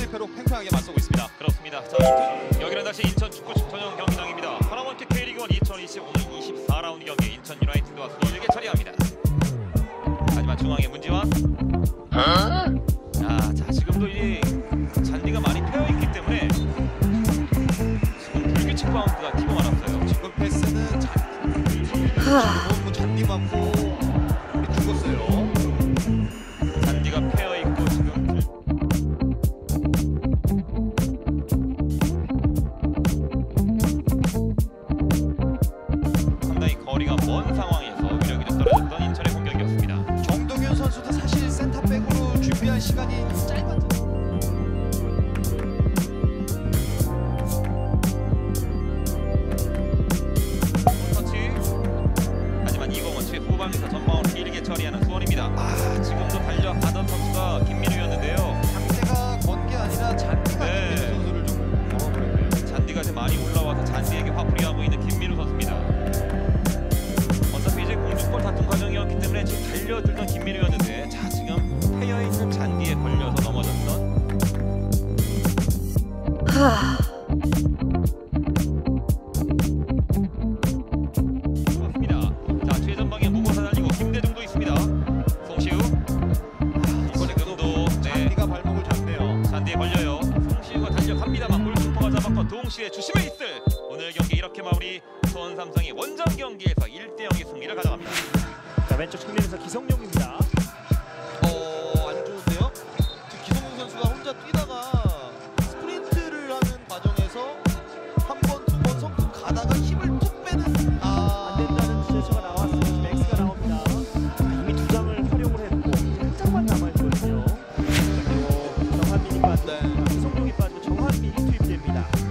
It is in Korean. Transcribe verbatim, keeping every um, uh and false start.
패로 팽팽하게 맞서고 있습니다. 그렇습니다. 자, 여기는 다시 인천 축구 전용 경기장입니다. 하나원큐 K리그원 이천이십 오늘 이십사 라운드 경기 인천 유나이티드와 손일게 처리합니다. 하지만 중앙에 문지환. 아, 자 지금도 이 잔디가 많이 패여 있기 때문에 지금 불규칙 바운드가 튀고 말았어요. 지금 패스는 잔디, 너무 잔디 맞고 죽었어요. 잔디가 패여 있고 지금 상당히 거리가 먼 상황에서 위력이 좀 떨어졌던 인천의 공격이었습니다. 정동윤 선수도 사실 센터백으로 준비한 시간이 짧았죠. 후방에서 전방으로 길게 처리하는 수원입니다. 아 지금도 달려가던 선수가 김민우였는데요. 상대가 건 게 아니라 잔디가 네. 김민우 선수를 좀 걸어버렸네요. 잔디가 좀 많이 올라와서 잔디에게 화풀이하고 있는 김민우 선수입니다. 어차피 이제 공중볼 다툼 과정이었기 때문에 지금 달려들던 김민우였는데 자 지금 패여있는 잔디에 걸려서 넘어졌던 하... 동시에 주심에 있을 오늘 경기 이렇게 마무리. 수원 삼성이 원정 경기에서 일 대 영의 승리를 가져갑니다. 자, 왼쪽 측면에서 기성용입니다. 어, 안 좋은데요? 지금 기성용 선수가 혼자 뛰다가 스프린트를 하는 과정에서 한 번, 두 번 성큼 가다가 힘을 툭 빼는 아... 안 된다는 지적서가 나왔습니다. 지금 X가 나옵니다. 자, 이미 두 장을 활용을 했고 이제 한 장만 남아있거든요. 그리고 정한민이 빠지고 네. 기성용이 빠지고 정한민이 투입됩니다.